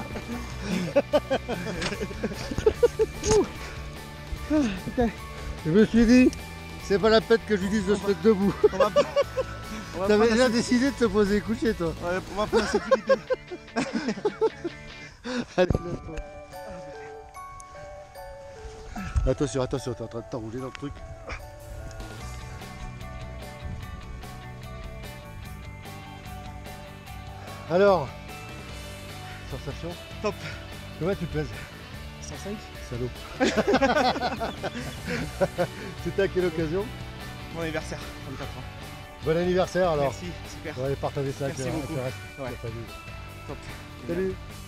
Je me suis dit, c'est pas la peine que je lui dise de se mettre debout. T'avais déjà décidé de te poser couché, toi. Ouais, on va prendre la sécurité. Allez, lève-toi. Attention, attention, t'es en train de t'enrouler dans le truc. Alors, sensation? Top. Comment tu pèses? 105. Salaud. C'était à quelle occasion? Mon anniversaire, 34 ans. Bon anniversaire alors. Merci, super. On va aller partager ça avec Merci avec beaucoup. le reste Ouais. de la famille. Top. Salut.